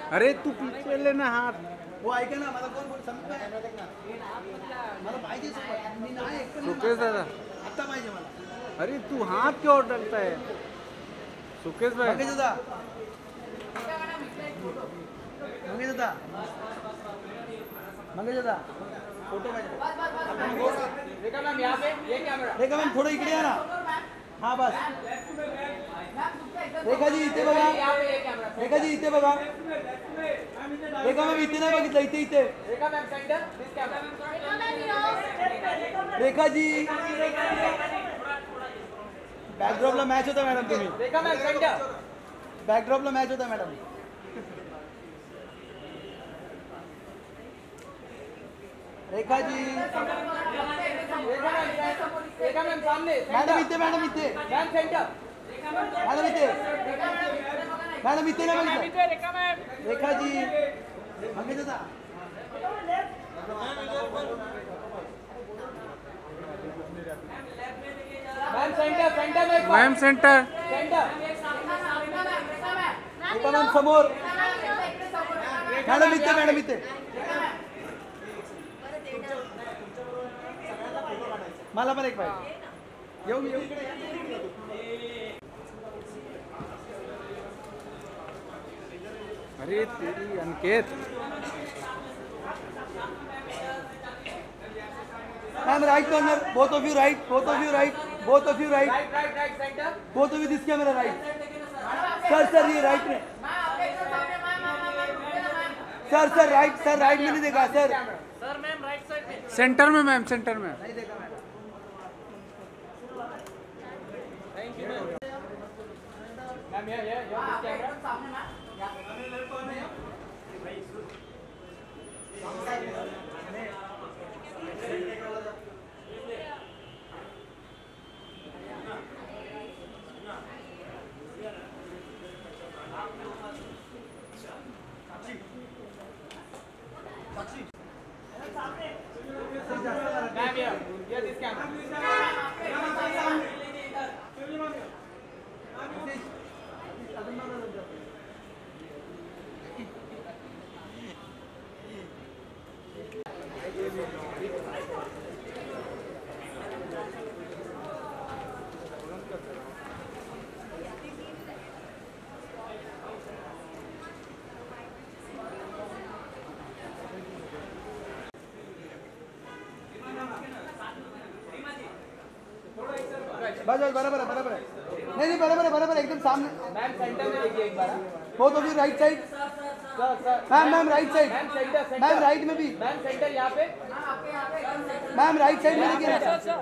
अरे तू पीछे लेना हाथ. वो ऐका ना मला कोण बोल समजत नाही मला पाहिजे मी नाही ऐकत सुकेश दादा. आता पाहिजे मला. अरे तू हाथ क्यों डालता है सुकेश भाई. मंगेश दादा मंगेश दादा मंगेश दादा फोटो पाहिजे. रेखा मैम यहाँ पे ये कैमरा. रेखा मॅम थोडं इकडे या ना. हा बस. रेखा जी इथे बघा. रेखा जी इथे बघा. रेखा मॅम इथे नाही बघितलं इथे इथे. Rekha ma'am centre this camera. Rekha ji बॅकड्रॉपला मॅच होता मॅडम तुम्ही. Rekha ma'am centre. बॅकड्रॉपला मॅच होता मॅडम. रेखा जी रेखा मैम सामने. मॅडम इथे मॅडम इथे मैम सेंटर. मॅडम इथे मॅडम इथे नाही बघितलं. रेखा मैम. रेखा जी मंगेश दादा मैम सेंटर सेंटर में ma'am centre. Centre. Rekha ma'am समोर. मॅडम इथे मॅडम इथे. मला पण एक पाहिजे. येऊ मी येऊ. अरे तेरी Aniket. Ma'am right corner. Both of you right. Both of you right. Both of you right. Right right right centre. Both of you this camera right. Sir sir ये राइट में. सर सर राइट में नहीं देखा sir. Sir ma'am right side में. Centre में ma'am centre में. Ma'am ये this camera. Ma'am ये दिस कैमरा. बस बस बराबर है बराबर है. नहीं नहीं बराबर है बराबर है एकदम सामने. मैम सेंटर में देखिए एक बार. Both of you right side. Sir sir. Ma'am ma'am right side. Ma'am centre centre. Ma'am right में भी. मैम सेंटर यहाँ पे. मैम राइट साइड में देखिए ना.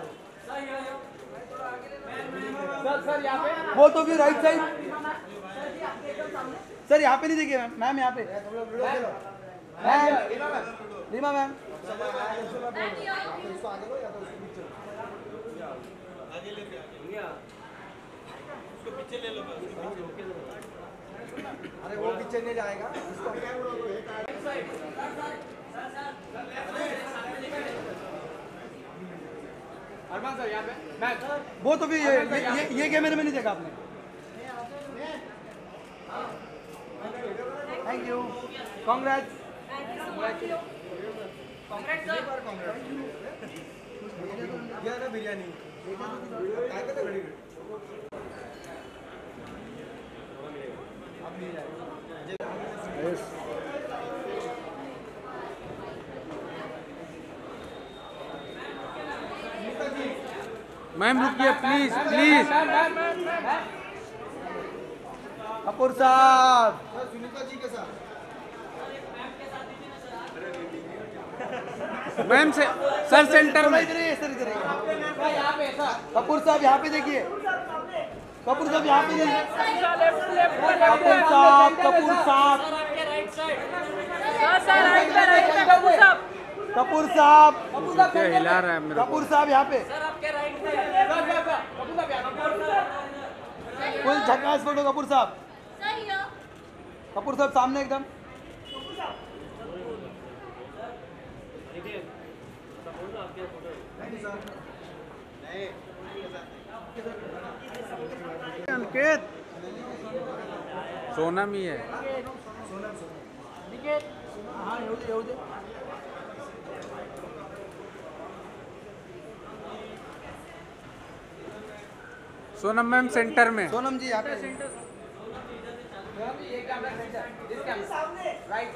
सर सर यहाँ पे. Both of you right side. Sir यहाँ पे नहीं देखिए मैम. मैम यहाँ पे. Ma'am Reema ma'am. अरे वो पीछे नहीं जाएगा. अरमान सर यहाँ पे. मैम. वो तो भी ये कैमरे में नहीं देखा आपने. Thank you. Congrats. Biryani. Ma'am रुकिए प्लीज प्लीज. कपूर साहब. मैम से सर सेंटर में. इधर है सर इधर है. यहाँ पे सर. कपूर साहब यहाँ पे देखिए. कपूर साहब यहाँ पे देखिए. कपूर साहब. कपूर साहब. कपूर साहब. क्या हिला रहा है मेरे को. कपूर साहब यहाँ पे. फुल झकास फोटो कपूर साहब. कपूर साहब सामने एकदम. अनिकेत. सोनम ही है. येऊ दे सोनम मैम सेंटर में। सोनम जी यहाँ पे सोनम जी ये camera centre this camera right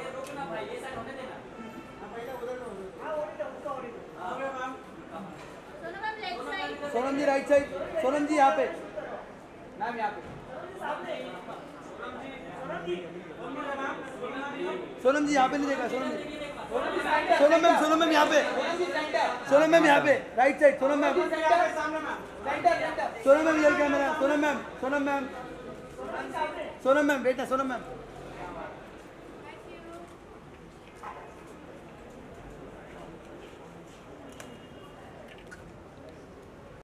Sonam ji right side Sonam ji यहाँ पे मैम यहाँ पे सोनम जी यहाँ पे नहीं देखा सोनम मैम यहाँ पे सोनम मैम यहाँ पे right side Sonam ma'am Sonam ma'am इधर कैमरा सोनम मैम बेटा सोनम मैम